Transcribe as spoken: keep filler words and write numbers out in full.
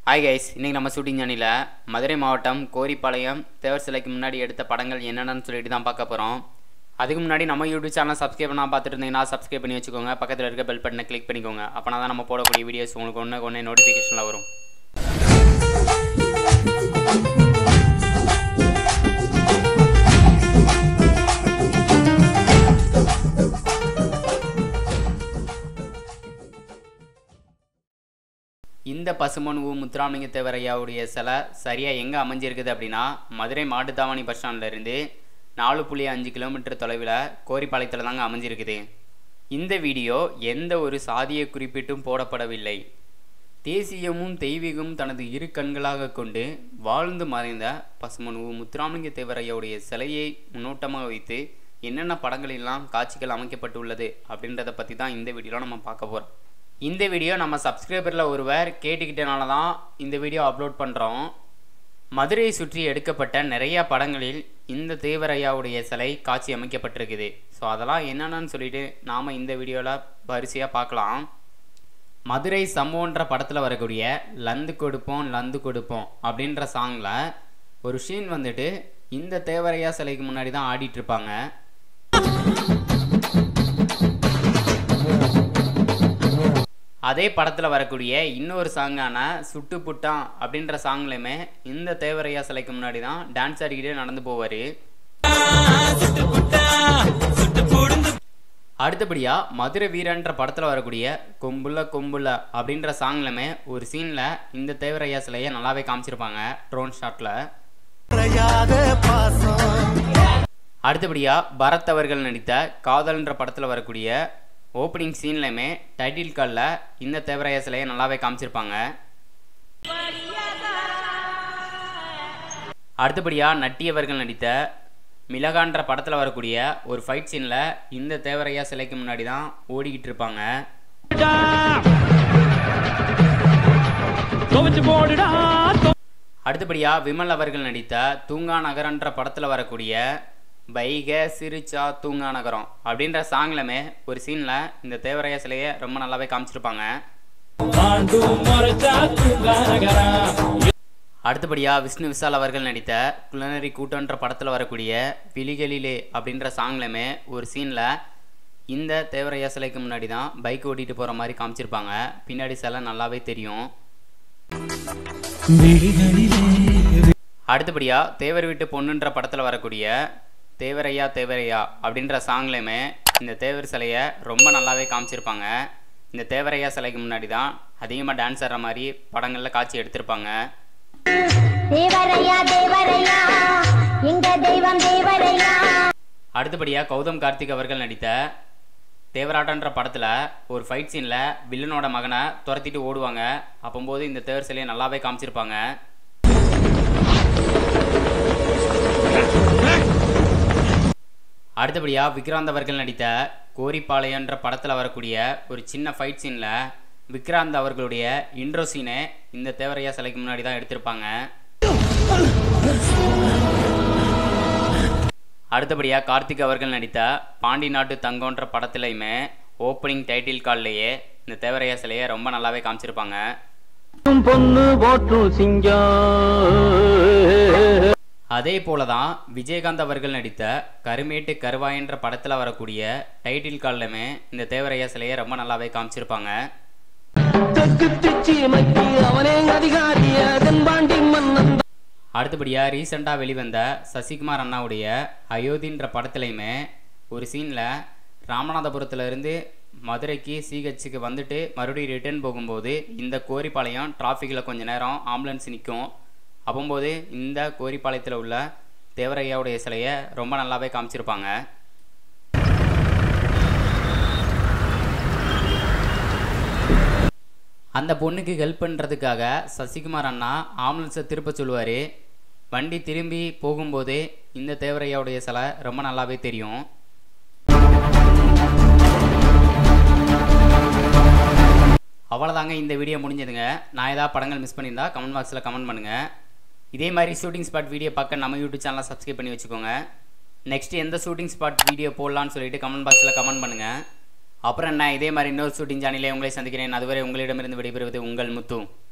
Hi guys, இன்றைக்கி நம்ம shooting சேனலில் மதுரை மாவட்டம் கோரிப்பாளையம் தேவர் சிலைக்கு முன்னாடி எடுத்த படங்கள் என்னென்னு சொல்லிட்டு தான் பார்க்க போகிறோம். அதுக்கு முன்னாடி நம்ம யூடியூப் சேனல் சப்ஸ்கிரைப் பண்ணால் பார்த்துட்டு இருந்தீங்கன்னா சப்ஸ்கிரைப் பண்ணி வச்சுக்கோங்க. பக்கத்தில் இருக்க பெல் பட்டனை கிளிக் பண்ணிக்கோங்க. அப்போனா தான் நம்ம போடக்கூடிய வீடியோஸ் உங்களுக்கு ஒன்று ஒன்று நோட்டிஃபிகேஷனில் வரும். இந்த பசுமன் ஊ முத்துராமலிங்க தேவர் ஐயாவுடைய சிலை சரியாக எங்கே அமைஞ்சிருக்குது அப்படின்னா, மதுரை மாட்டுத்தாவணி பஸ் ஸ்டாண்ட்லேருந்து நாலு புள்ளி அஞ்சு கிலோமீட்டர் தொலைவில் கோரிப்பாளையத்தில் தாங்க அமைஞ்சிருக்குது. இந்த வீடியோ எந்த ஒரு சாதியை குறிப்பிட்டும் போடப்படவில்லை. தேசியமும் தெய்வீகமும் தனது இரு கண்களாக கொண்டு வாழ்ந்து மறைந்த பசுமன் ஊ முத்துராமலிங்க தேவர் ஐயாவுடைய சிலையை முன்னோட்டமாக வைத்து என்னென்ன படங்களெல்லாம் காட்சிகள் அமைக்கப்பட்டுள்ளது அப்படின்றத பற்றி தான் இந்த வீடியோவில் நம்ம பார்க்க போகிறோம். இந்த வீடியோ நம்ம சப்ஸ்கிரைபரில் ஒருவர் கேட்டுக்கிட்டனால தான் இந்த வீடியோ அப்லோட் பண்ணுறோம். மதுரையை சுற்றி எடுக்கப்பட்ட நிறையா படங்களில் இந்த தேவர் ஐயாவுடைய சிலை காட்சி அமைக்கப்பட்டிருக்குது. ஸோ அதெல்லாம் என்னென்னு சொல்லிட்டு நாம் இந்த வீடியோவில் வரிசையாக பார்க்கலாம். மதுரை சம்பவன்ற படத்தில் வரக்கூடிய லந்து கொடுப்போம் லந்து கொடுப்போம் அப்படின்ற சாங்கில் ஒரு சீன் வந்துட்டு இந்த தேவர் ஐயா சிலைக்கு முன்னாடி தான் ஆடிட்டுருப்பாங்க. அதே படத்தில் வரக்கூடிய இன்னொரு சாங்கான சுட்டு புட்டான் அப்படின்ற சாங்லையுமே இந்த தேவர் ஐயா சிலைக்கு முன்னாடி தான் டான்ஸ் ஆடிக்கிட்டே நடந்து போவார். அடுத்தபடியாக மதுரை வீரன்ற படத்தில் வரக்கூடிய கொம்புல கொம்புல அப்படின்ற சாங்லையுமே ஒரு சீனில் இந்த தேவர் ஐயா சிலையை நல்லாவே காமிச்சிருப்பாங்க ட்ரோன் ஷாட்டில். அடுத்தபடியாக பரத் அவர்கள் நடித்த காதல்ன்ற படத்தில் வரக்கூடிய ஓப்பனிங் சீன்லையுமே டைட்டில் காலில் இந்த தேவர் ஐயா சிலையை நல்லாவே காமிச்சிருப்பாங்க. அடுத்தபடியாக நட்டி அவர்கள் நடித்த மிளகான்ற படத்தில் வரக்கூடிய ஒரு ஃபைட் சீனில் இந்த தேவர் ஐயா சிலைக்கு முன்னாடி தான் ஓடிக்கிட்டு இருப்பாங்க. அடுத்தபடியாக விமல் அவர்கள் நடித்த தூங்கா நகரன்ற படத்தில் வரக்கூடிய பைக சிரிச்சா தூங்கா நகரம் அப்படின்ற சாங்லமே ஒரு சீன்ல இந்த தேவர் ஐயா சிலையை ரொம்ப நல்லாவே காமிச்சிருப்பாங்க. அடுத்தபடியா விஷ்ணு விஷால் அவர்கள் நடித்த குள்ளநரி கூட்டன்ற படத்தில் வரக்கூடிய விழிகளிலே அப்படின்ற சாங்லமே ஒரு சீன்ல இந்த தேவர் ஐயா சிலைக்கு முன்னாடி தான் பைக் ஓட்டிட்டு போற மாதிரி காமிச்சிருப்பாங்க. பின்னாடி சிலை நல்லாவே தெரியும். அடுத்தபடியா தேவர் வீட்டு பொண்ணுன்ற படத்தில் வரக்கூடிய தேவரையா தேவரையா அப்படின்ற சாங்லையுமே இந்த தேவர் சிலையை ரொம்ப நல்லாவே காமிச்சிருப்பாங்க. இந்த தேவரையா சிலைக்கு முன்னாடி தான் அதிகமாக டான்ஸ் ஆடுற மாதிரி படங்களில் காட்சி எடுத்திருப்பாங்க. அடுத்தபடியாக கௌதம் கார்த்திக் அவர்கள் நடித்த தேவராட்டன்ற படத்தில் ஒரு ஃபைட் சீனில் வில்லனோட மகனை துரத்திட்டு ஓடுவாங்க. அப்போது இந்த தேவர் சிலையை நல்லாவே காமிச்சிருப்பாங்க. அடுத்தபடியாக விக்ராந்த் அவர்கள் நடித்த கோரிப்பாளையன்ற படத்தில் வரக்கூடிய ஒரு சின்ன ஃபைட் சீனில் விக்ராந்த் அவர்களுடைய இன்ட்ரோ சீனை இந்த தேவர் ஐயா சிலைக்கு முன்னாடி தான் எடுத்திருப்பாங்க. அடுத்தபடியாக கார்த்திக் அவர்கள் நடித்த பாண்டி நாட்டு தங்கோன்ற படத்துலையுமே ஓப்பனிங் டைட்டில் கால்லையே இந்த தேவர் ஐயா சிலையை ரொம்ப நல்லாவே காமிச்சிருப்பாங்க. அதே போல தான் விஜயகாந்த் அவர்கள் நடித்த கருமேட்டு கருவாயன்ற படத்தில் வரக்கூடிய டைட்டில் கால்லுமே இந்த தேவர் ஐயா சிலையை ரொம்ப நல்லாவே காமிச்சிருப்பாங்க. அடுத்தபடியாக ரீசெண்டாக வெளிவந்த சசிகுமார் அண்ணாவுடைய அயோத்தின்ற படத்துலையுமே ஒரு சீனில் ராமநாதபுரத்துலேருந்து மதுரைக்கு சிஹெச்சுக்கு வந்துட்டு மறுபடியும் ரிட்டர்ன் போகும்போது இந்த கோரிப்பாளையம் டிராஃபிக்கில் கொஞ்ச நேரம் ஆம்புலன்ஸ் நிற்கும். அப்போது இந்த கோரிப்பாளையத்தில் உள்ள தேவர் ஐயாவுடைய சிலையை ரொம்ப நல்லாவே காமிச்சிருப்பாங்க. அந்த பொண்ணுக்கு ஹெல்ப் பண்ணுறதுக்காக சசிகுமார் அண்ணா ஆம்புலன்ஸை திருப்ப சொல்லுவார். வண்டி திரும்பி போகும்போது இந்த தேவர் ஐயாவுடைய சிலை ரொம்ப நல்லாவே தெரியும். அவ்வளோதாங்க, இந்த வீடியோ முடிஞ்சதுங்க. நான் ஏதாவது படங்கள் மிஸ் பண்ணியிருந்தா கமெண்ட் பாக்ஸில் கமெண்ட் பண்ணுங்கள். இதே மாதிரி ஷூட்டிங் ஸ்பாட் வீடியோ பார்க்க நம்ம யூடியூப் சேனலை சப்ஸ்கிரைப் பண்ணி வச்சுக்கோங்க. நெக்ஸ்ட் எந்த ஷூட்டிங் ஸ்பாட் வீடியோ போடலான்னு சொல்லிட்டு கமெண்ட் பாக்ஸில் கமெண்ட் பண்ணுங்கள். அப்புறம் என்ன, இதே மாதிரி இன்னொரு ஷூட்டிங் சேனலில் உங்களை சந்திக்கிறேன். அதுவரை உங்களிடமிருந்து விடைபெறுவது உங்கள் முத்து.